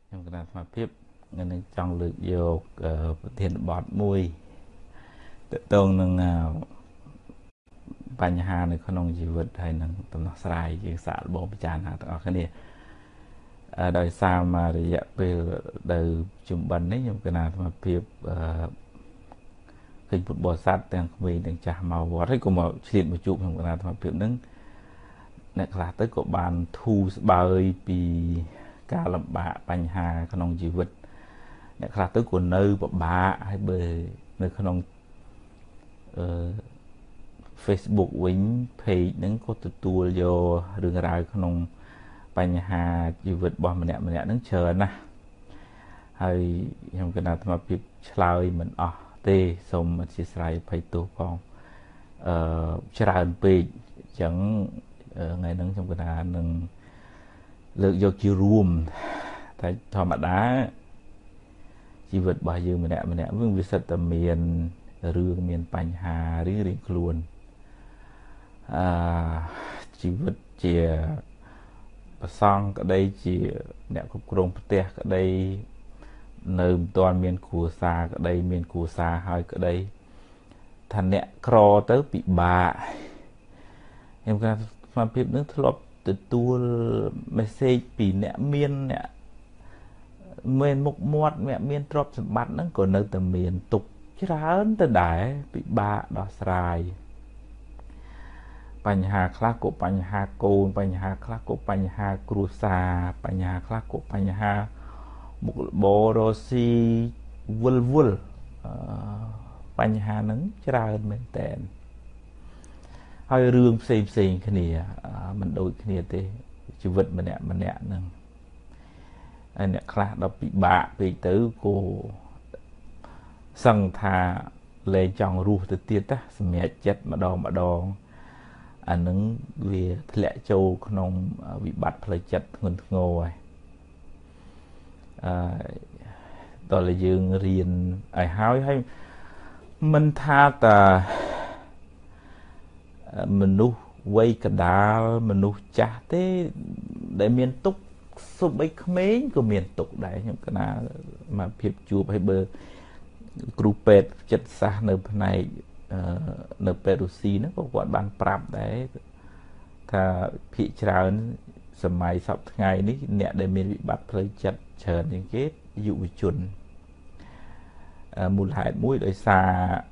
ខ្ញុំគណៈស្មារតីនឹងចង់លើកយកប្រធានបទមួយតកតងនឹងបញ្ហានៅក្នុងជីវិតហើយនឹងដំណោះស្រាយជាសាកល្បងពិចារណាទាំងអស់គ្នាដោយសារមករយៈពេលដែលជំបិណ្ឌនេះខ្ញុំគណៈស្មារតីឃើញពុទ្ធបរិស័ទទាំងក្មេងទាំងចាស់មកវត្តហើយក៏មកឆ្លៀតមកជួបខ្ញុំគណៈស្មារតីនឹងអ្នកខ្លះទៅក៏បានធូរស្បើយពីការលំបាកបញ្ហាក្នុងជីវិតអ្នកខ្លះទៅក៏នៅពិបាកហើយបើនៅក្នុងFacebook វិញ page ហ្នឹងក៏ទទួលយករឿងរ៉ាវក្នុងបញ្ហាជីវិតរបស់ម្នាក់ហ្នឹងច្រើនណាស់ហើយខ្ញុំគណៈអាត្មាភាពឆ្លើយមិនអស់ទេសូមអធិស្ឋានភ័យទោសផងច្រើនពេកអញ្ចឹងថ្ងៃហ្នឹងខ្ញុំគណៈនឹងលើកយកជារួមតែធម្មតាជីវិតរបស់យើងម្នាក់វាសិតតែមានរឿងមានបញ្ហារៀងខ្លួនជីវិតជាប្រសង់ក្តីជាអ្នកគ្រប់គ្រងផ្ទះក្តីនៅមិនទាន់មានគ្រួសារក្តីមានគ្រួសារហើយក្តីថាអ្នកក្រទៅពិបាកខ្ញុំគិតថាស្មារតីនឹងធ្លាប់ទទួល message ពីអ្នកមានអ្នកមានមុខមាត់អ្នកមានទ្រព្យសម្បត្តិហ្នឹងក៏នៅតែមានទុកច្រើនទៅដែរពិបាកដោះស្រាយបញ្ហាខ្លះក៏បញ្ហាកូនបញ្ហាខ្លះក៏បញ្ហាគ្រួសារបញ្ហាខ្លះក៏បញ្ហាមុខរបររស់ស៊ីវល់បញ្ហាហ្នឹងច្រើនមែនតើហើយរឿងផ្សេងគ្នាមិនដូចគ្នាទេជីវិតម្នាក់ហ្នឹងហើយអ្នកខ្លះដល់ពិបាកពេកទៅក៏សឹងថាលែងចង់រស់ទៅទៀតណាសម្រាប់ចិត្តម្ដងអានឹងវាធ្លាក់ចូលក្នុងវិបត្តិផ្លូវចិត្តធ្ងន់ធ្ងរហើយតើយើងរៀនឲ្យហើយមិនថាតាមនុស្សវ័យកណ្ដាលមនុស្សចាស់ទេដែលមានទុក្ខសូម្បីក្មេងក៏មានទុក្ខដែរខ្ញុំគណៈមកភាពជួបឲ្យបើគ្រូពេទ្យចិត្តសាស្ត្រនៅផ្នែកនៅពេទ្យរុស្ស៊ីហ្នឹងក៏គាត់បានប្រាប់ដែរថាភាគច្រើនសម័យសពថ្ងៃនេះអ្នកដែលមានវិបត្តិផ្លូវចិត្តច្រើនជាងគេយុវជនមូលហេតុមួយដោយសារ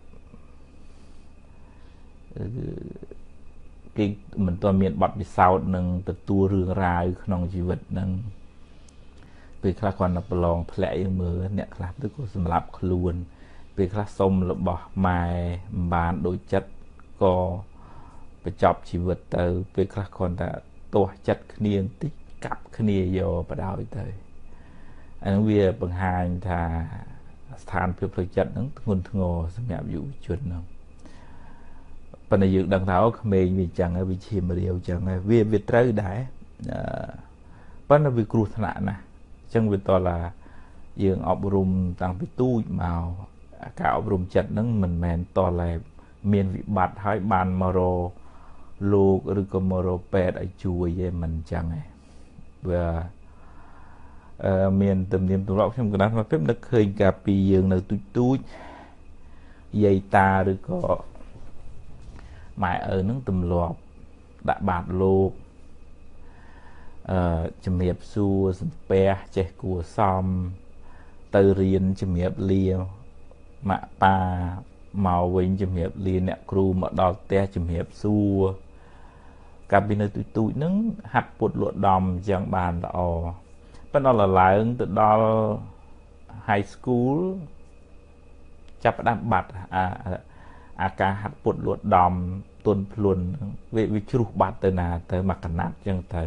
គេមិនទាន់មានបទពិសោធន៍នឹងទទួលរឿងរ៉ាវក្នុងជីវិតហ្នឹងពេលខ្លះគាត់ទៅប្រឡងធ្លាក់យើងមើលអ្នកខ្លះទៅក៏សម្លាប់ខ្លួនពេលខ្លះសុំរបស់ម៉ែមិនបានដូចចិត្តក៏បញ្ចប់ជីវិតទៅពេលខ្លះគាត់ថាទាស់ចិត្តគ្នាបន្តិចកាប់គ្នាយកបដ ாய் ទៅអានឹងវាបង្ហាញថាស្ថានភាពផ្លូវចិត្តហ្នឹងធ្ងន់ធ្ងរសម្រាប់យុវជនហ្នឹងប៉ុន្តែយើងដឹងថាក្មេងវាអញ្ចឹងហើយវាឈាមរាវអញ្ចឹងហើយវាត្រូវដែរប៉ុន្តែវាគ្រោះថ្នាក់ណាស់អញ្ចឹងវាតឡាយើងអប់រំតាំងពីទូចមកការអប់រំចិត្តហ្នឹងមិនមែនតឡាមានវិបត្តិហើយបានមករកលោកឬក៏មករកពេទ្យឲ្យជួយទេមិនអញ្ចឹងទេវាមានទំនៀមទម្លាប់ខ្ញុំកណ្ដាលមកពេលនឹកឃើញកាលពីយើងនៅទូចយាយតាឬក៏ម៉ែឪនឹងទម្លាប់ដាក់បាតលោកជំរាបសួរសំពះចេះគួរសមទៅរៀនជំរាបលាម៉ាក់ប៉ាមកវិញជំរាបលាអ្នកគ្រូមកដល់ផ្ទះជំរាបសួរកាលពីនៅទូចហ្នឹងហាត់ពុតលក់ដំអញ្ចឹងបានល្អប៉ុន្តែដល់ឡើងទៅដល់ high school ចាប់ផ្ដើមបាត់អាការហាត់ពុតលក់ដំទុនភ្លុនវាជ្រុះបាត់ទៅណាទៅមកកណាត់អញ្ចឹងទៅ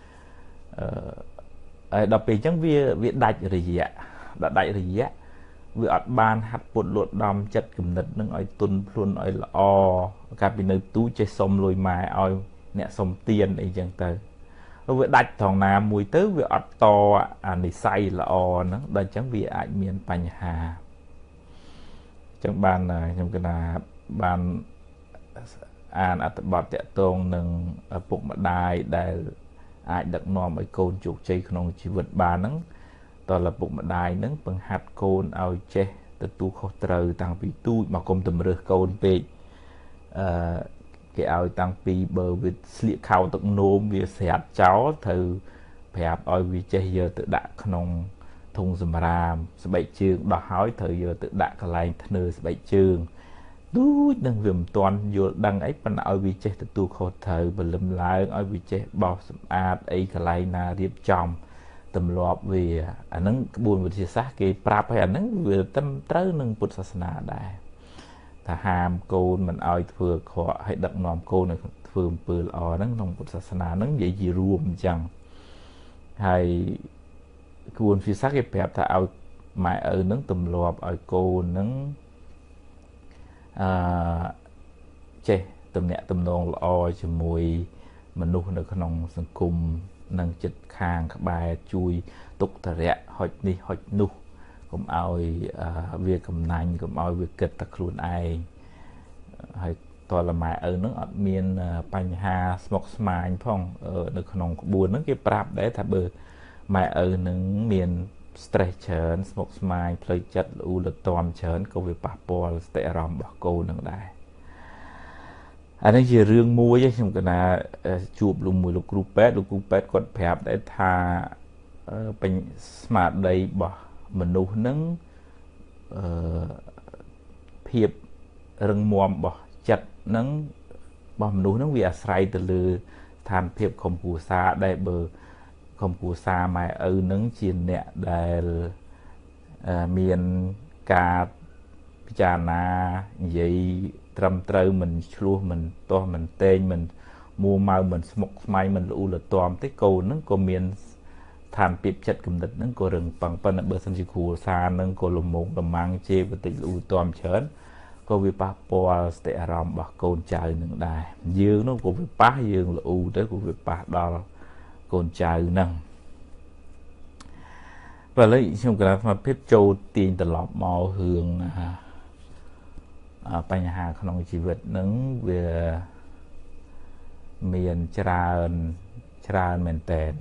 ហើយដល់ពេលអញ្ចឹងវាដាច់រយៈវាអត់បានហាត់ពុតលក់ដំចិត្តគំនិតនឹងឲ្យទុនភ្លុនឲ្យល្អកាលពីនៅទូចេះសុំលុយម៉ែឲ្យអ្នកសុំទានអីចឹងទៅវាដាច់ត្រង់ណាមួយទៅវាអត់តអានិស័យល្អហ្នឹងដល់អញ្ចឹងវាអាចមានបញ្ហាអញ្ចឹងបានខ្ញុំគិតថាបានអានអត្ថបទតាក់ទងនឹងឪពុកម្ដាយដែលអាចដឹកនាំឲ្យកូនជោគជ័យក្នុងជីវិតបានហ្នឹងតលពុកម្ដាយហ្នឹងបង្ហាត់កូនឲ្យចេះទទួលខុសត្រូវតាំងពីទូចមកកុំតម្រើសកូនពេកគេឲ្យតាំងពីបើវាស្លៀកខោទឹកនោមវាស្រាតចោលត្រូវប្រាប់ឲ្យវាចេះយកទៅដាក់ក្នុងធុងសម្រាមស្បែកជើងដោះហើយត្រូវយកទៅដាក់កន្លែងធ្នើស្បែកជើងទូចនឹងវាមិនទាន់យល់ដឹងអីប៉ុន្តែឲ្យវាចេះទទួលខុសត្រូវបលឹមឡើងឲ្យវាចេះបោសសម្អាតអីកន្លែងណារៀបចំទម្លាប់វាអាហ្នឹងក្បួនវិទ្យាសាស្ត្រគេប្រាប់ឲ្យអាហ្នឹងវាត្រឹមត្រូវនឹងពុទ្ធសាសនាដែរថាហាមកូនមិនឲ្យធ្វើអាក្រក់ឲ្យដឹកនាំកូនឲ្យធ្វើអំពើល្អហ្នឹងក្នុងពុទ្ធសាសនាហ្នឹងនិយាយជារួមអញ្ចឹងហើយក្បួនវិទ្យាសាស្ត្រគេប្រាប់ថាឲ្យម៉ែឪហ្នឹងទម្លាប់ឲ្យកូនហ្នឹងចេះទំនាក់ទំនងល្អជាមួយមនុស្សនៅក្នុងសង្គមនិងចិត្តខាងក្បែរជួយទុក្ខធរៈហុចនេះហុចនោះកុំឲ្យវាកំណាញ់កុំឲ្យវាគិតតែខ្លួនឯងហើយតលម៉ែឪនឹងអត់មានបញ្ហាស្មុគស្មាញផងនៅក្នុងក្បួនហ្នឹងគេប្រាប់ដែរថាបើម៉ែឪនឹងមាន stress ច្រើនស្មុគស្មាញផ្លូវចិត្តលូលទាំច្រើនក៏វាប៉ះពាល់សតិអារម្មណ៍របស់កូននឹងដែរអានេះជារឿងមួយខ្ញុំកណាជួបលោកគ្រូពេទ្យគាត់ប្រាប់ដែរថាស្មារតីរបស់មនុស្សនឹងភាពរឹងមាំរបស់ចិត្តនឹងរបស់មនុស្សនឹងវាអាស្រ័យទៅលើស្ថានភាពក្រុមគ្រួសារដែលបើក្រុមគ្រួសារម៉ែឪនឹងជាអ្នកដែលមានការពិចារណានិយាយត្រឹមត្រូវមិនឆ្លោះមិនទាស់មិនតេងមិនមួម៉ៅមិនស្មុគស្មាញមិនលូលទាំទេកូននឹងក៏មានឋានភាពចិត្តគំនិតនឹងក៏រឹងប៉ឹងប៉ុន្តែបើសិនជាគ្រួសារនឹងក៏លំងលំមាំងជេរបន្តិចលូទាំច្រើនក៏វាប៉ះពាល់សតិអារម្មណ៍របស់កូនចៅនឹងដែរយើងនោះក៏វាប៉ះយើងលូទៅក៏វាប៉ះដល់កូនចៅហ្នឹងបើឥឡូវខ្ញុំកណាត់មកភាពចូលទាញត្រឡប់មករឿងបញ្ហាក្នុងជីវិតហ្នឹងវាមានច្រើនមែនតើ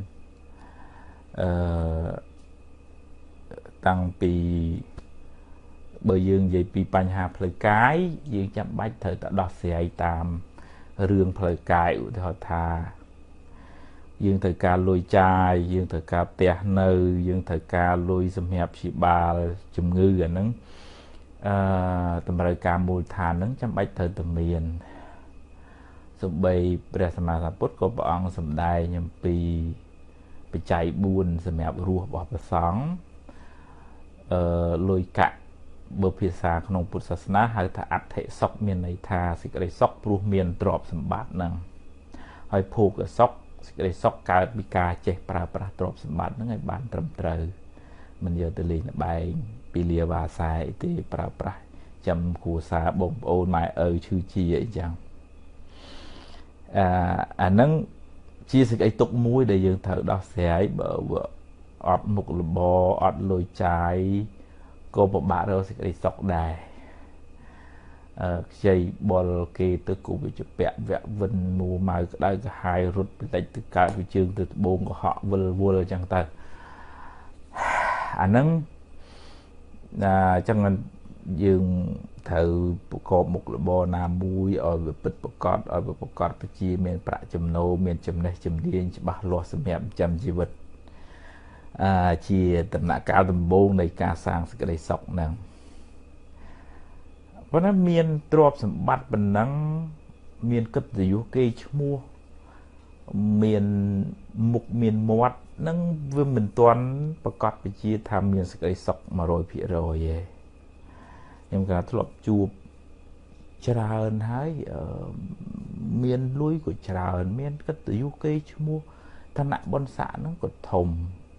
តាំងពីបើយើងនិយាយពីបញ្ហាផ្លូវកាយយើងចាំបាច់ត្រូវតែដោះស្រាយតាមរឿងផ្លូវកាយឧទាហរណ៍ថាយើងត្រូវការលុយចាយយើងត្រូវការផ្ទះនៅយើងត្រូវការលុយសម្រាប់ព្យាបាលជំងឺអាហ្នឹងតម្រូវការមូលដ្ឋានហ្នឹងចាំបាច់ត្រូវតែមានសូម្បីព្រះសម្មាសម្ពុទ្ធក៏ព្រះអង្គសម្ដែងអំពីបច្ច័យ4សម្រាប់រស់របស់ព្រះសង្ឃលុយកាក់បើភាសាក្នុងពុទ្ធសាសនាហៅថាអដ្ឋិសុខមានន័យថាសេចក្តីសុខព្រោះមានទ្រព្យសម្បត្តិហ្នឹងហើយភោគសុខសេចក្តីសុខកើតពីការចេះប្រើប្រាស់ទ្រព្យសម្បត្តិហ្នឹងឲ្យបានត្រឹមត្រូវមិនយកទៅលេងល្បែងពីលាវាសែអីទេប្រើប្រាស់ចាំគ្រួសារបងប្អូនម៉ែឪឈឺជាអីចឹងអាហ្នឹងជាសេចក្តីទុកមួយដែលយើងត្រូវដោះស្រាយបើអត់មុខរបរអត់លុយចាយក៏ពិបាករកសេចក្តីសុខដែរខ្ចីបុលគេទៅគូវិជ្ជពៈវៈវិនមួម៉ៅក្តៅក្រហាយរត់បន្តិចទៅកើតវិជើងទៅត្បូងកុហកវល់អញ្ចឹងទៅអាហ្នឹងអញ្ចឹងយើងត្រូវប្រកបមុខរបរណាមួយឲ្យវាពិតប្រកបឲ្យវាប្រកបទៅជាមានប្រាក់ចំណូលមានចំណេះជំនាញច្បាស់លាស់សម្រាប់ចិញ្ចឹមជីវិតជាដំណាក់កាលដំបូងនៃការសាងសេចក្តីសុខហ្នឹងប៉ុន្តែមានទ្រព្យសម្បត្តិប៉ុណ្ណឹងមានកិត្តិយសគេឈ្មោះមានមុខមានមាត់ហ្នឹងវាមិនទាន់ប្រកាសពជាថាមានសេចក្តីសុខ 100% ទេខ្ញុំក៏ធ្លាប់ជួបច្រើនហើយមានលុយក៏ច្រើនមានកិត្តិយសគេឈ្មោះឋានៈបុណ្យស័ក្តិហ្នឹងក៏ធំ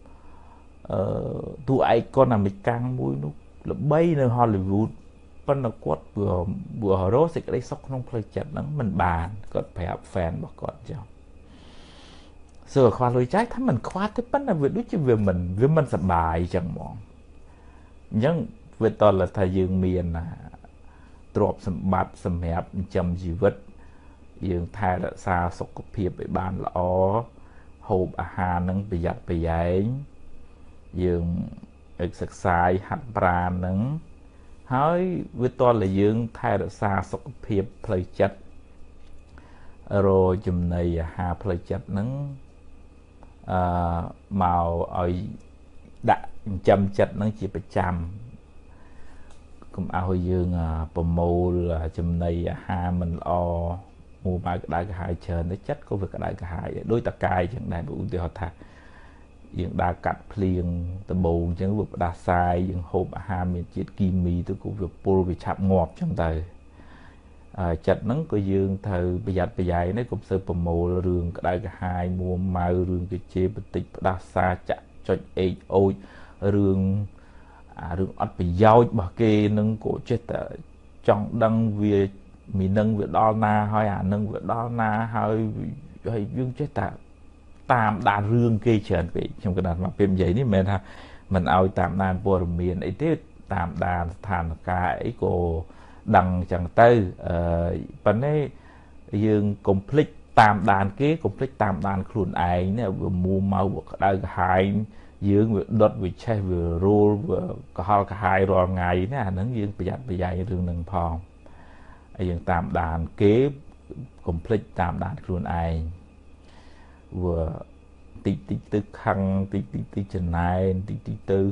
តួឯកនអាមេរិកាំងមួយនោះល្បីនៅ Hollywood ប៉ុន្តែគាត់vừaរកសេចក្តីសុខក្នុងផ្លូវចិត្តហ្នឹងមិនបានគាត់ប្រាប់ fan របស់គាត់ចឹងសួរខ្វះលុយចាយថាមិនខ្វះទេប៉ុន្តែវាដូចជាវាមិនសប្បាយចឹងហ្មងអញ្ចឹងវាតលថាយើងមានទ្រព្យសម្បត្តិសម្រាប់ចិញ្ចឹមជីវិតយើងថែរក្សាសុខភាពឲ្យបានល្អហូបអាហារនឹងប្រយ័ត្នប្រយែង dương sực sai hạt bràn nắng hỏi với tôi là dương thay được xa sốc phiệp plei chất rồi chùm này hà plei chất nắng màu ở đã châm chất nắng chỉ phải chăm cũng ao dương bầm mù là chùm này hà mình o mua mai cái đại cái hai chờ nó chất có việc cái đại cái hai đối ta cài chẳng này bụng thì họ thà những đa cắt liền tầm bù chẳng vực đa sai những hộp hà miền chiết kim mì tôi cũng việc pol bị chạm ngọt trong tay chặt nắng của dương thời bây giờ nó cũng sơ bầm mù rường cái đại cái hai mua mai rường cái chế bất tịch đa xa chặt cho ấy ôi rường rường ăn bị giao bà kê nâng cổ chết trong đăng về mình nâng việc đo na hơi nâng việc đo na hơi dương chết tam đa rương kê trần vậy trong cái đàn mà phim giấy này mình ha mình ao tam đàn bồ miền ấy thế tam đàn thàn cái của đằng chẳng tư vấn ấy dương complete tam đàn kế complete tam đàn khuôn ấy nè vừa mua màu vừa đại hai dương vừa đốt vừa che vừa roll vừa có hai rồi ngày nè nó dương bây giờ rương nâng phong dương tam đàn kế complete tam đàn khuôn ấy vừa tí tư khăn tí chân này tí tư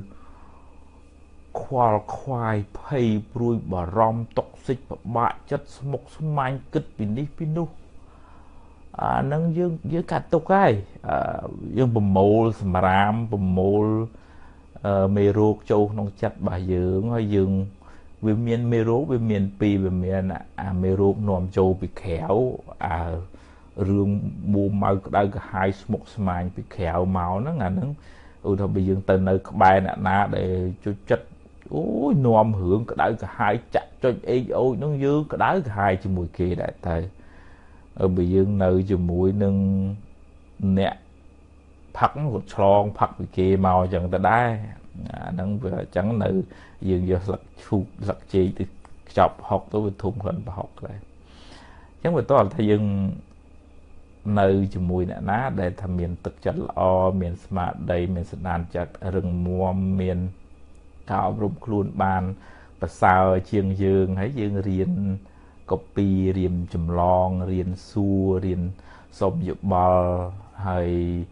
khoai phây bùi bà rong tóc xích và bại chất mốc xung manh kích bình đi pinu nâng dương cả tục ai dương bầm mô sầm ram bầm mô mê ruột châu nông chặt bà dương hay dương về miền mê ruột về miền pi về miền mê ruột nòm châu bị khéo rương mua màu đây cái hai một màn bị khéo màu nó ngà nó thôi bây giờ từ nơi bài nè na để cho chất ôi nòm hưởng cái đấy cái hai chặt cho ấy ôi nó dư cái đấy cái hai chỉ mùi kia đại thầy ở bây giờ nơi cho mũi nâng nè phật một tròn phật bị kia màu chẳng ta đai nó vừa chẳng nữ dường giờ lật thu lật chi thì chọc học tôi thùng hình học lại chẳng phải tôi là thầy dừng nơi cho mùi nè ná để thầm miền thực chất là miền smart đây miền sàn chặt rừng mua miền cao rụng luôn bàn và sao chiêng dương hay dương riêng copy riêng chùm lon riêng xua riêng sôm dục bò hay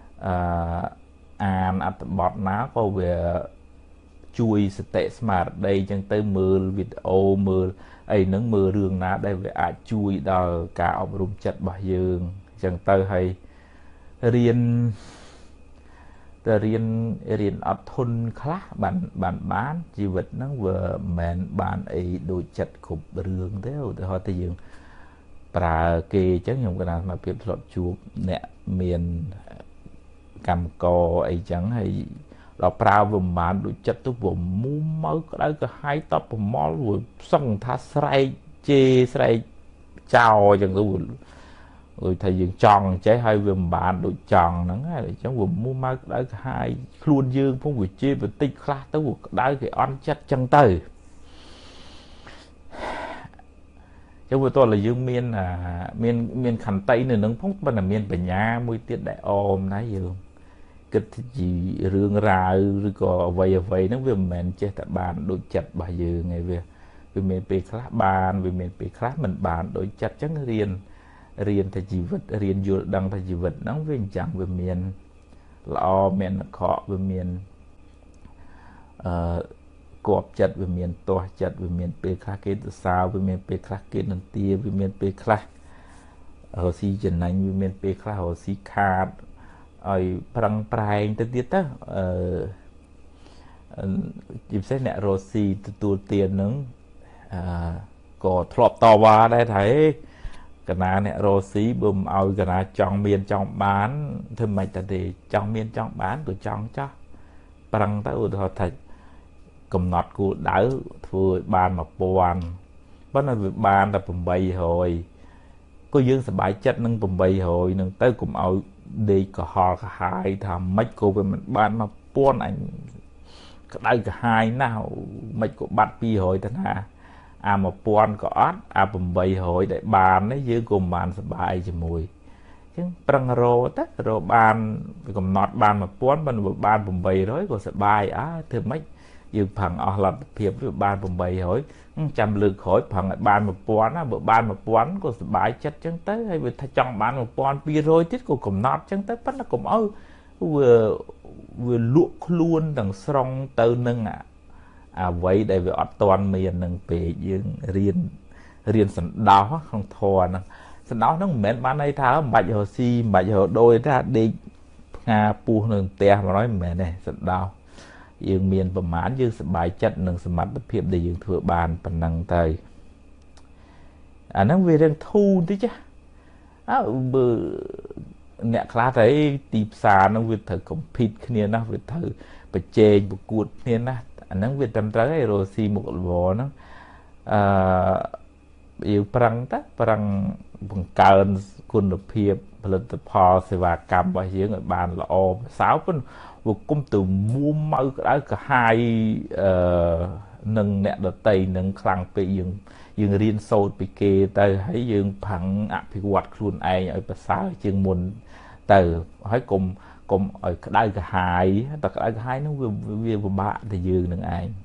an at bọt ná có về chui tệ smart đây chẳng tới mưa video mưa ấy nắng mưa rương ná đây về chui đờ cả rụng chặt bà dương chẳng tới hay riêng ở thôn khác bạn bán chi vật nó vừa mền bạn ấy đôi chặt khục rương thế rồi họ thấy dương bà kê chắc không cái nào mà biết lọt chuột nè miền cầm cò ấy chẳng hay là prao vùng bạn đôi chặt tôi vùng mua mới có đấy có hai tóc một món rồi xong thà sray chê sray chào chẳng tôi rồi thầy dương tròn trái hai vườn bạn đội tròn nắng hay là trong vùng mua mai đã hai luôn dương phong vị chia và tinh khá tới một đá cái on chất chân tới trong vừa tôi là dương miên là miên khăn tây này nâng phóng bên là miên về nhà mùi tiết đại ôm nãy dương kịch gì rương ra rồi có vậy nó vừa mình chơi tại bàn đội chặt bà dương ngày về vì miền bề khác bàn vì miền bề khác mình bàn đội chặt chẳng riêng thay chỉ vật riêng vô đăng thay chỉ vật nó về chẳng về miền lo miền khó về miền cọp chặt về miền to chặt về miền bề khác cái sao về miền bề khác cái nền tia về miền bề khác hồ si chân anh về miền bề khác hồ si khát rồi prang prang tới tiết á dịp xét nè hồ si tu tiền nướng có thọp to qua đây thấy cái nào nè rô xí bùm ao cái nào chọn miền chọn bán thôi mày ta để chọn miền chọn bán tôi chọn cho bằng tới họ thật cầm nọt của đỡ vừa bàn mà buồn bắt đầu bàn là bùm bay hồi có dương sẽ bãi chất nâng bùm bay hồi nâng tới cùng ao đi có họ cả hai thầm mấy cô về mình bàn mà buồn ảnh đây cả hai nào mấy cô bắt pi hồi thế nào mà pon có ớt bùm bay hồi để bàn đấy dưới cùng bàn sẽ bài cho mùi chứ prang rô ban cầm nọt ban mà pón ban bầm bầy rồi có sẽ bài á thì mấy dương phẳng ở là phiệp với ban bầm bầy hỏi chăm lực hỏi phẳng ban một pón á bữa ban một pón có sẽ bài chất chân tới hay vì trong ban một pón pi rồi tiết của cầm nọt chân tới bắt nó cầm ơi vừa luộc luôn đằng song từ nâng vậy để về ọt toàn miền nâng về dương riêng sẵn đó không thò nè sẵn đó nó mệt bán đây tháo bạch hồ si bạch hồ đôi ra đi nga pu nâng te mà nói mẹ này sẵn đó dương miền bầm mãn dương sẽ bài chất nâng sẽ mặt phiệp để dương thừa bàn phần năng tay nó về đang thu tí chứ bự nè khá thấy tìm xa nó việc thử compete kia nó việc thử bật chê bật cuột kia nó nó việc tầm tới rồi xì một bộ nó yêu prang ta prang bằng cơn quân được phiệpផលិតផលសេវាកម្មរបស់យើងឲ្យបានល្អសោប៉ុន្តែវាគុំទៅមួម៉ៅក្តៅកាហាយនឹងអ្នកដតីនឹងខ្លាំងពេកយើងរៀនសូត្រពីគេទៅហើយយើងផាំងអភិវឌ្ឍខ្លួនឯងឲ្យប្រសើរជាងមុនទៅហើយកុំឲ្យក្តៅកាហាយតែក្តៅកាហាយនោះវាពិបាកទៅយើងនឹងឯង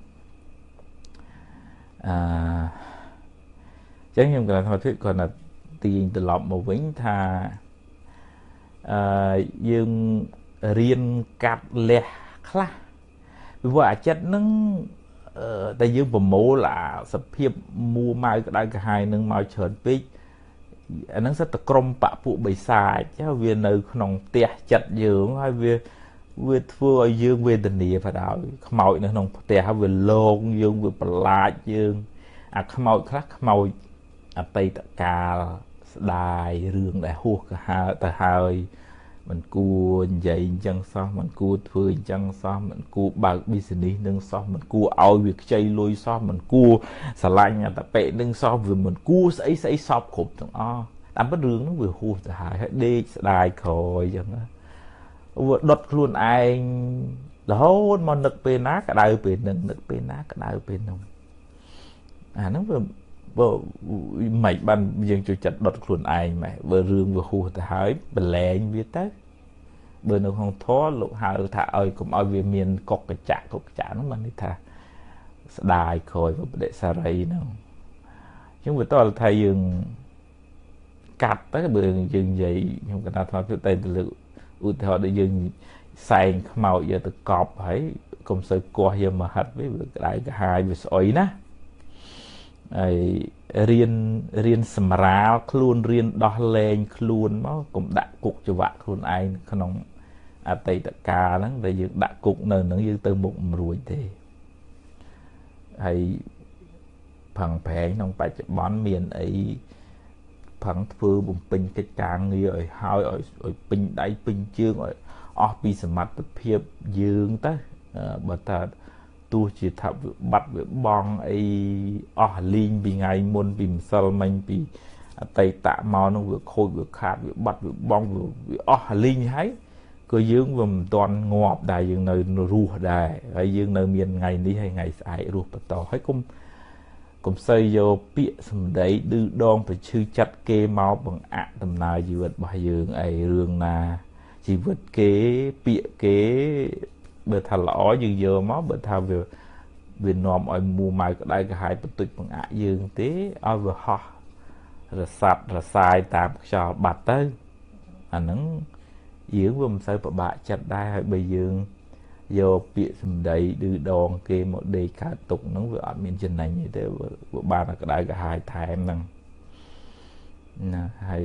ចឹងខ្ញុំគាត់ថាគាត់គាត់ទាញត្រឡប់មកវិញថាយើងរៀនកាត់លះខ្លះពីព្រោះអាចិតនឹងតែយើងប្រមូលសភាពមួម៉ៅក្តៅកាហាយនឹងមកច្រើនពេកអាហ្នឹងសិតតែក្រុមបពុបិសាចវានៅក្នុងផ្ទះចិត្តយើងហើយវាធ្វើឲ្យយើងវេទនាបដ ாய் ខ្មោចនៅក្នុងផ្ទះវាលោងយើងវាប្រឡាចយើងអាខ្មោចខ្លះខ្មោចអតីតកាលស្ដាយរឿងដែលហួសកាហើទៅហើយមិនគួរនិយាយអញ្ចឹងសោះមិនគួរធ្វើអញ្ចឹងសោះមិនគួរបើក business នឹងសោះមិនគួរឲ្យវាខ្ចីលុយសោះមិនគួរស្រឡាញ់អតពេនឹងសោះវាមិនគួរស្អីសពគ្រប់ទាំងអស់តាមពិតរឿងហ្នឹងវាហួសទៅហើយដេកស្ដាយក្រោយអញ្ចឹងវាដុតខ្លួនឯងរហូតមកនឹកពេលណាក្តៅពេលហ្នឹងនឹកពេលណាក្តៅពេលហ្នឹងអាហ្នឹងវាមិនបានយើងជួយចិត្តដុតខ្លួនឯងម៉េចបើរឿងវាហួសទៅហើយបលែងវាទៅបើនៅក្នុងធម៌លោកហៅថាឲ្យកុំឲ្យវាមានកុកកញ្ចាក់ហ្នឹងបានន័យថាស្ដាយក្រោយបដិសារីហ្នឹងអញ្ចឹងវាតើថាយើងកាត់ទៅបើយើងនិយាយខ្ញុំកណាត់ថាទៅលើឧទាហរណ៍ដូចយើងសែងខ្មោចយកទៅកប់ហើយកុំសូវគាស់យកមកហិតវាក្តៅកាហាយវាស្អុយណាហើយរៀនសម្រាលខ្លួនរៀនដោះលែងខ្លួនមកកុំដាក់គុកច្បាក់ខ្លួនឯងក្នុងអតីតកាលហ្នឹងដែលយើងដាក់គុកនៅហ្នឹងយើងទៅមុខមិនរួចទេហើយផឹងប្រែងក្នុងបច្ចុប្បន្នមានអីផឹងធ្វើបំពេញកិច្ចការងារឲ្យហើយឲ្យពេញដៃពេញជើងឲ្យអស់ពីសមត្ថភាពយើងទៅបើថាទោះជាថាបាត់វាបងអីអស់លីងពីថ្ងៃមុនពីម្សិលមិញពីអតីតមកនោះវាខូចវាខាតវាបាត់វាបងវាអស់លីងហើយក៏យើងវាមិនទាន់ងាប់ដែរយើងនៅរស់ដែរហើយយើងនៅមានថ្ងៃនេះហើយថ្ងៃស្អែករស់បន្តហើយកុំសូវយកពាក្យសម្ដីឌឺដងប្រឈឺចិត្តគេមកបង្អាក់ដំណើរជីវិតរបស់យើងអីរឿងណាជីវិតគេពាក្យគេបើថាល្អយើងយកមកបើថាវានាំឲ្យមួម៉ៅក្តៅក្រហាយបន្តិចបង្អាក់យើងទេឲ្យវាហោះរសាត់រសាយតាមខ្យល់បាត់ទៅអាហ្នឹងយើងវាមិនសូវពិបាកចិត្តដែរហើយបើយើងយកពាក្យសម្ដីឌឺដងគេមកដេកកើតទុកហ្នឹងវាអត់មានចំណេញទេវាបានតែក្តៅក្រហាយថែមហ្នឹងណាហើយ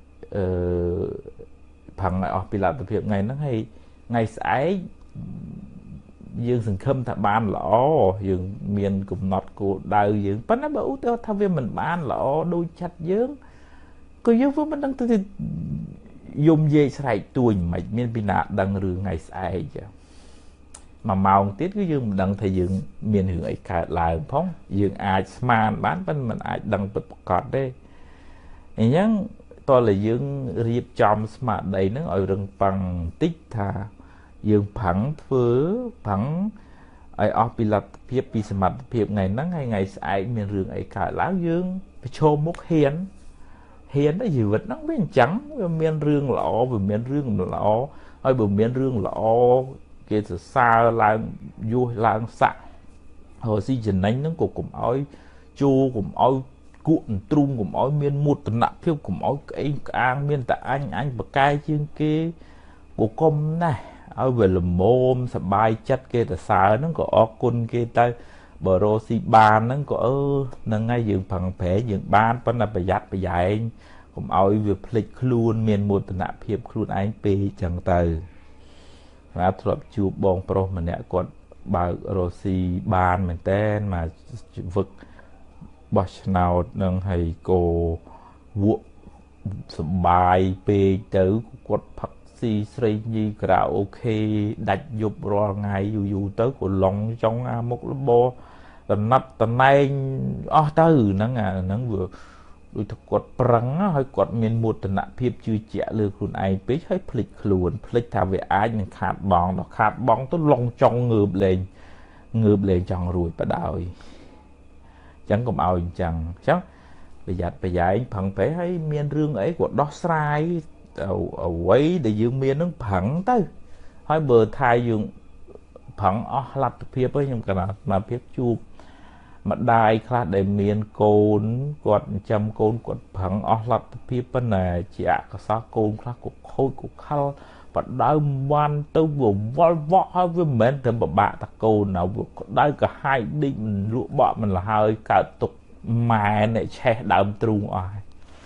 ផឹងឲ្យអស់ពីលទ្ធភាពថ្ងៃហ្នឹងហើយថ្ងៃស្អែកយើងសង្ឃឹមថាបានល្អយើងមានកំណត់គោលដៅយើងប៉ុន្តែបើឧទាហរណ៍ថាវាមិនបានល្អដូចចិត្តយើងក៏យើងវាមិនដឹងទៅយំយាយស្រែកទួញមិនមានពីណាដឹងរឿងថ្ងៃស្អែកចាមួយម៉ោងទៀតគឺយើងមិនដឹងថាយើងមានរឿងអីកើតឡើងផងយើងអាចស្មានបានប៉ុន្តែមិនអាចដឹងពិតប្រាកដទេអញ្ចឹងតើយើងរៀបចំស្មារតីហ្នឹងឲ្យរឹងប៉ឹងបន្តិចថាយើងផឹងធ្វើផឹងឲ្យអស់ពីលទ្ធភាពពីសមត្ថភាពថ្ងៃហ្នឹងហើយថ្ងៃស្អែកមានរឿងអីកើតឡើងយើងប្រឈមមុខហ៊ាន hiền đó gì vật nó bên trắng miên rương lọ vừa miên rương lọ hay vừa miên rương lọ kia từ xa là vui là sạ hồi si trình anh nó cũng ói chu cũng ói cuộn trung cũng ói miên một tuần nặng phiêu cũng ói cái ăn miên tại anh bậc cai chương kia của công này ở về là mồm sập bài chất kia từ xa nó có ó côn kia tay bờ rô si ban nó có nó ngay dựng phần phế dựng ban vẫn là phải dạy cũng ói việc lịch luôn miên một tuần nặng phiêu luôn anh pê chẳng từ và thuộc chụp bong pro mà nè còn bà Rosie ban mình tên mà vực bạch nào nâng hay cô vụ bài về tử quật phật si sri nhi cả ok đặt dục rồi ngày dù tới của lòng trong một lớp bo tầm nắp tầm nay từ nó vừa đôi thực quật prăng hay quật miền một tận nạp phiệp chưa trẻ lừa khuôn ai biết hay phịch thà về ai nhưng khát bóng tôi lòng trong ngợp lên tròn rồi bắt đầu chẳng còn ao chẳng chắc bây giờ anh phẳng phải hay miền rương ấy của đó sai ở quấy để dương miền nó phẳng tới hay bờ thai dương phẳng lặt phiệp ấy nhưng cả mà phiệp chụp mà đai khá để miền cồn quật châm cồn quật phẳng lặt phiệp bên này chả có sao cồn khá của khôi của khăn và đau man tôi vừa vó với mình thì bà ta cồn nào vừa đây cả hai đi mình lụa bọ mình là hơi cả tục mà này che đậm trung oai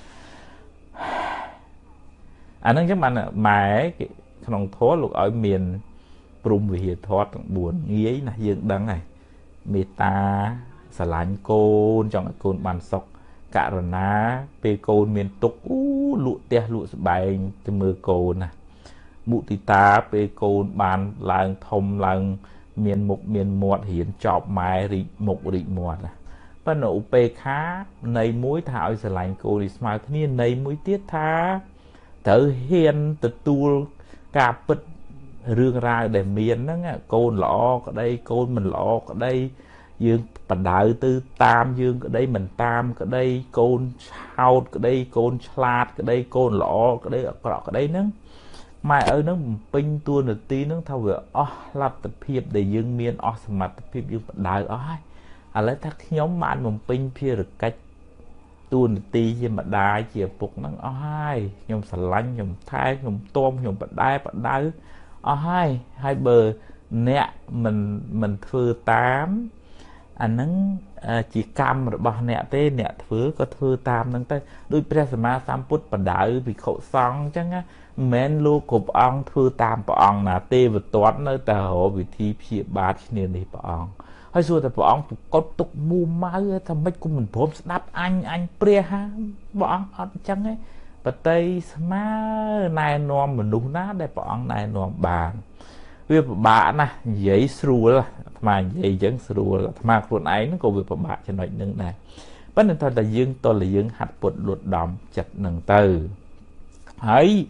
anh nói chắc mà cái không thố lục ở miền Prum vì hiệp thoát buồn nghĩ là dương đắng này mê ta xả lánh côn trong côn bàn sọc cả rồi ná bê côn miền tục lụa tia lụa bài cho mưa côn nè mụ tì ta bê côn bàn làng thông làng miền mục miền muột hiển chọp mai rị mục rị muột nè và nụ bê khá này mũi thảo xả lánh côn đi smile thế nên này mũi tiết tha thở hiền tự tu cà bịch rương ra để miền đó nghe côn lọ ở đây côn mình lọ ở đây dương bản đại tư tam dương ở đây mình tam ở đây côn sao ở đây côn slat ở đây côn lọ ở đây ở đây nữa mai ở nó pin tua được tí nó thao vừa lập tập hiệp để dương miền mặt tập hiệp dương bản đại ở lấy thắt nhóm bạn một pin phía được cách tuôn tì trên mặt đai chỉ phục nó ai nhom sả lanh nhom thái nhom tôm nhom bạch đai hai bờ nè mình thưa tám anh nắng chỉ cam rồi bao nè tê nè thưa có thưa tam nắng tê đôi presma sam put bạch đai vì khẩu xong chắc á men lu cục ong thưa tam bọ ong là tê vật toán nơi tờ hộ vì thi phía ba nên đi bọ ong hay xưaแต่bọn có tục mua máu thằng mấy của mình phốm đáp anh pre ha bọn chẳng ấy và tây má này nòm mình đúng ná để bọn này nòm bàn vì bà nè giấy sưu là mà giấy dẫn sưu là mà luôn ấy nó có việc bà cho nói nâng này vấn đề thôi là dương tôi là dương hạt bột luật đòn chặt nâng từ ấy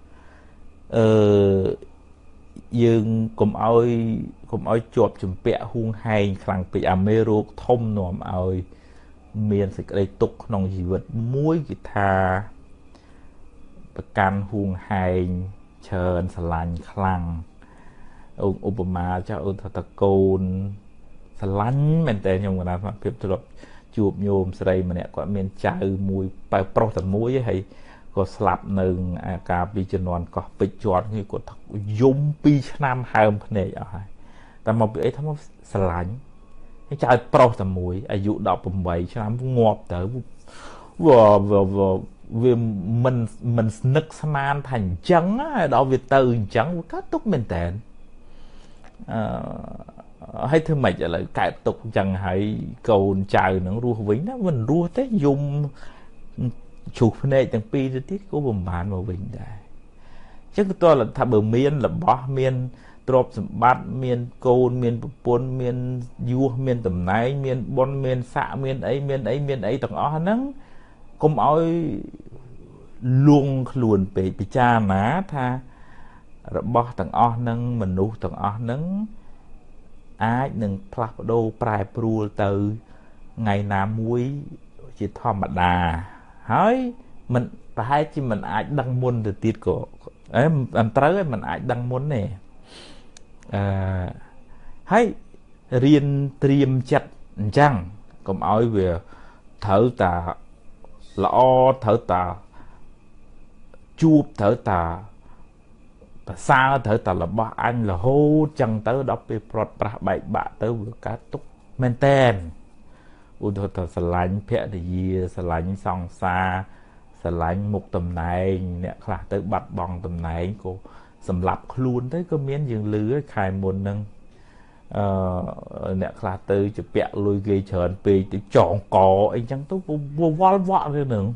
dương cùng ôi chuột chùm bẹ hung hay khẳng bị mê rô thông nòm ôi miền sẽ đây tục nông dị vật muối kỳ thà can hung hay trơn xà lành khăn ông Obama cho ông thật côn xà lành mình tên nhung là mà phép tôi chụp nhôm sẽ đây mà nè có miền trái mùi bài pro tầm muối hay có slap nâng cả bị chân non có bị chọn như của thật dùng pi nam hàm này ởแต่มาไปทำสลายให้ใจโปรตมวยอายุดอกผมไว้ฉะนั้นงอบแต่ว่ามันนึกสมานthànhจังดอกviệt từจังก็ตุกเหมือนแต่ให้เธอไม่จะเลยกายตุกจังให้โกนใจหนังรัววิ่งนะมันรัวแต่ยุ่มฉุกในจังปีที่ก็บ่มบานมาวิ่งได้chắc tôi là thà bờ miên là bỏ miên trộm bắt miền côn miền buôn miền vua miền tầm này miền bon miền xạ miền ấy tầng ó nắng không oi luôn luồn bị cha má tha rồi bỏ tầng ó nắng mình nuôi tầng ó nắng ai đừng plak đô prai pru từ ngày nào muối chỉ thò mặt đà hỏi mình phải chỉ mình ai đăng môn từ tiết của em anh tới mình ai đăng môn nè hay riêng tiêm chặt chăng còn nói về thở tà lõ thở tà chuột thở tà sao thở tà là ba anh là hô chẳng tới đó bị prot pra bảy bạ tới vừa cá túc men ten u thở tà sờ lạnh phe thì gì sờ lạnh song xa sờ lạnh một tầm này nè khá tới bật bong tầm này cô sầm lập luôn tới có miếng dương lưới khai môn nâng nè khá tới chụp bẹ lùi gây trơn về tới chọn cỏ anh chẳng tốt vô vó vó nữa nữa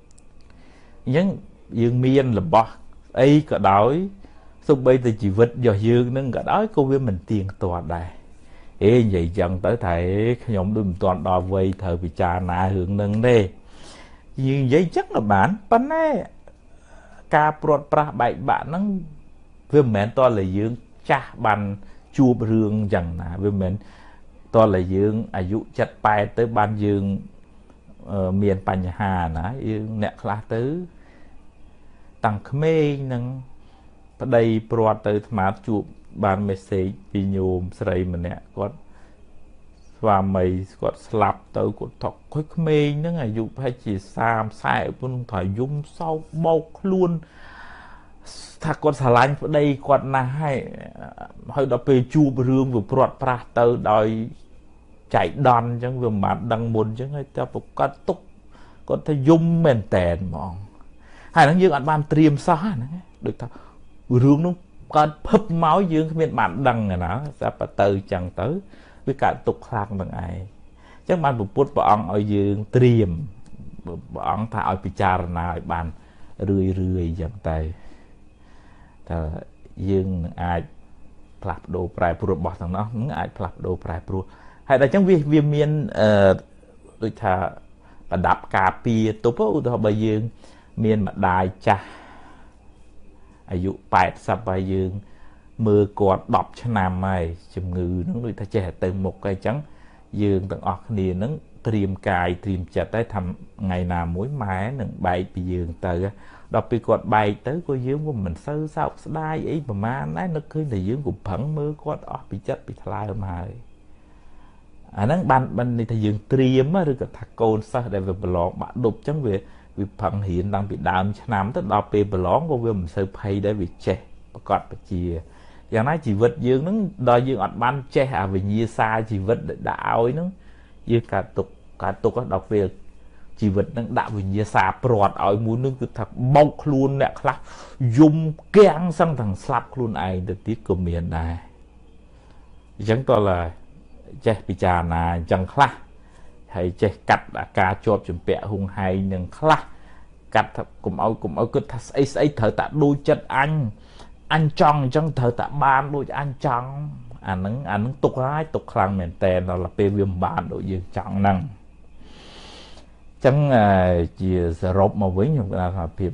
nhưng dương miên là bọ ấy cả đói xong bây giờ chỉ vật giờ dương nâng cả đói cô với mình tiền toàn đây ê vậy chẳng tới thầy nhóm đừng toàn đò vây thời bị cha nà hưởng nâng đây nhưng vậy chắc là bản bắn ấy ca prot pra bảy bạn nó với mẹ to là dương cha bàn chua rương chẳng là với mẹ to là dương dụ chặt bài tới ban dương miền Pành Hà nè dương nẹt lá tứ tăng khmê nâng đây prot tới mà chụp ban message vì nhôm sợi mình nè có và mày có slap tới của thọc khối khmê nó ngày dụ hay chỉ xàm sai cũng phải dung sau bọc luônถ้าគាត់ឆ្លាញ់ប្តីគាត់ណាស់ហើយដល់ពេលជួបរឿងវាព្រាត់ប្រាសទៅដោយចៃដន្យអញ្ចឹងវាមិនបានដឹងមុនអញ្ចឹងហើយតែប្រកាសទុកគាត់ថាយំមែនតែនហ្មងហើយហ្នឹងយើងអត់បានត្រៀមសោះហ្នឹងដូចថារឿងនោះកើតភឹបមកយើងគ្មានបានដឹងណាតែបើទៅអញ្ចឹងទៅវាកើតទុកខ្លាំងនឹងឯងអញ្ចឹងបានពុទ្ធព្រះអង្គឲ្យយើងត្រៀមព្រះអង្គថាឲ្យពិចារណាឲ្យបានរឿយអញ្ចឹងទៅតែយើងនឹងអាចផ្លាស់ប្ដូរប្រែប្រួលរបស់ទាំងនោះនឹងអាចផ្លាស់ប្ដូរប្រែប្រួលហើយដល់អញ្ចឹងវាមានដូចថាប្រដាប់ការពារទប់ឧទាហរណ៍បើយើងមានម្ដាយចាស់អាយុ80ហើយយើងមើលគាត់10ឆ្នាំហើយជំងឺហ្នឹងដូចថាចេះទៅមុខហើយអញ្ចឹងយើងទាំងអស់គ្នាហ្នឹងត្រៀមកាយត្រៀមចិត្តហើយថាថ្ងៃណាមួយម៉ែនឹងបែកពីយើងទៅដល់ពេលគាត់បែកទៅក៏យើងមិនសូវសោកស្ដាយអីប្រហែលដែរនឹកឃើញតែយើងក៏ប្រឹងមើលគាត់អស់ពីចិត្តពីថ្លើមហើយអាហ្នឹងបាននេះថាយើងត្រៀមឬក៏ថាកូនសិស្សដែលវាប្រឡងបាក់ដប់អញ្ចឹងវាប្រឹងរៀនតាំងពីដើមឆ្នាំទៅដល់ពេលប្រឡងក៏វាមិនសូវភ័យដែរវាចេះប្រកបបជាយ៉ាងណាជីវិតយើងហ្នឹងដល់យើងអត់បានចេះអាវិញ្ញាសាជីវិតដាក់ឲ្យហ្នឹងយើងកើតទុកដល់ពេលជីវិតនឹងដាក់វិញ្ញាសាព្រាត់ឲ្យមួយនឹងគឺថាបោកខ្លួនអ្នកខ្លះយំគាំងសឹងទាំងស្លាប់ខ្លួនឯងទៅទៀតក៏មានដែរអញ្ចឹងតើឡើយចេះពិចារណាអញ្ចឹងខ្លះហើយចេះកាត់អាការជាប់ជំពាក់ហុងហែងនឹងខ្លះកាត់កុំឲ្យគិតថាស្អីត្រូវតែដូចចិត្តអញចង់អញ្ចឹងត្រូវតែបានដូចអញចង់អាហ្នឹងទុកហើយទុកខ្លាំងមែនតើដល់ពេលវាមិនបានដូចយើងចង់ហ្នឹងចឹងជាសរុបមកវិញខ្ញុំថាភាព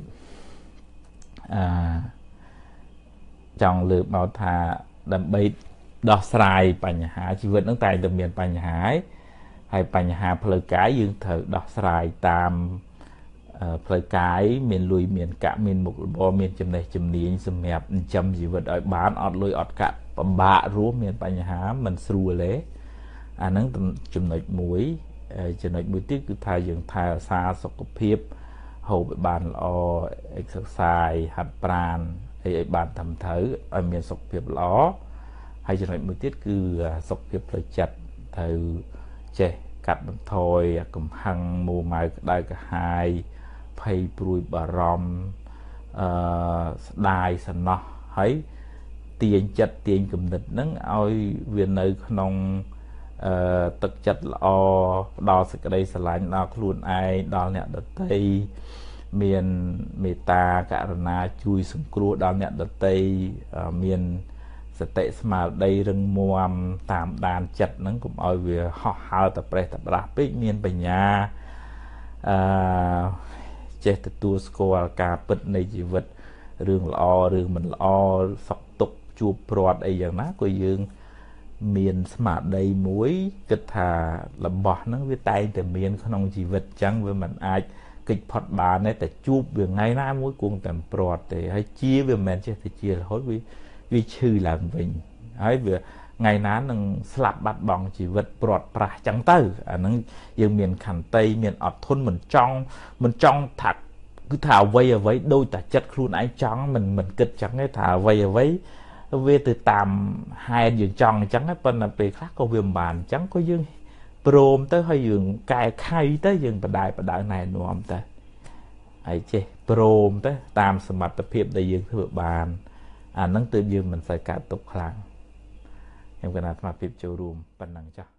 ចង់លើកមកថាដើម្បីដោះស្រាយបញ្ហាជីវិតហ្នឹងតែតែមានបញ្ហាហើយបញ្ហាផ្លូវកាយយើងត្រូវដោះស្រាយតាមផ្លូវកាយមានលុយមានកាក់មានមុខរបរមានចំណេះជំនាញសម្រាប់ចិញ្ចឹមជីវិតឲ្យបានអត់លុយអត់កាក់ពិបាករស់មានបញ្ហាមិនស្រួលទេអាហ្នឹងចំណុចមួយចំណុចមួយទៀតគឺថាយើងថែរក្សាសុខភាពហូបឲ្យបានល្អ exercise ហាត់ប្រាណឲ្យបានត្រឹមត្រូវឲ្យមានសុខភាពល្អហើយចំណុចមួយទៀតគឺសុខភាពផ្លូវចិត្តត្រូវចេះកាត់បន្ថយកំហឹងមួម៉ៅក្តៅក្រហាយភ័យព្រួយបារម្ភស្ដាយសំណោះហើយទាញចិត្តទាញគំនិតហ្នឹងឲ្យវានៅក្នុងទឹកចិត្តល្អផ្ដល់សេចក្តីស្រឡាញ់ដល់ខ្លួនឯងដល់អ្នកដទៃមានមេត្តាករុណាជួយសង្គ្រោះដល់អ្នកដទៃមានសតិស្មារតីរឹងមាំតាមដានចិត្តហ្នឹងកុំឲ្យវាហោះហើរតែប្រេះតែប្រាស់ពេកមានបញ្ញាចេះទទួលស្គាល់ការពិតនៃជីវិតរឿងល្អរឿងមិនល្អសុខទុក្ខជួបព្រាត់អីយ៉ាងណាក៏យើងមានស្មារតីមួយគិតថារបស់ហ្នឹងវាតែងតែមានក្នុងជីវិតអញ្ចឹងវាមិនអាច kịch phật bà này tại chụp về ngày nay mỗi cuồng tầm prọt để hay chia về men chứ thì chia là hối vì chư làm mình ấy về ngày ná nâng slap bắt bằng chỉ vật prọt pra chẳng tới nâng dương miền khẳng tây miền ọt thôn mình trong thật cứ thảo vây ở với đôi ta chất luôn ai trắng mình kịch chẳng cái thảo vây ở với về từ tạm hai dương tròn chẳng cái bên là về khác có viêm bàn chẳng có dương prom tới hơi dương cài khay tới dương bà đại này đúng không ta ấy chứ prom tới tam sầm mặt tập hiệp đại dương thưa bàn nâng tự dương mình phải cả tục kháng em cái nào mà phim châu rùm phần năng chắc